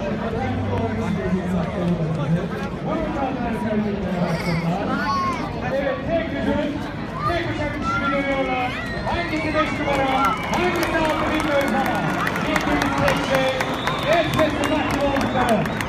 Evet, tek gücün, tek uçak işini dönüyorlar. Hangisi 5 numara, hangisi 6 bilmiyoruz ama. İlk tek şey, el sesi nakli oldukları.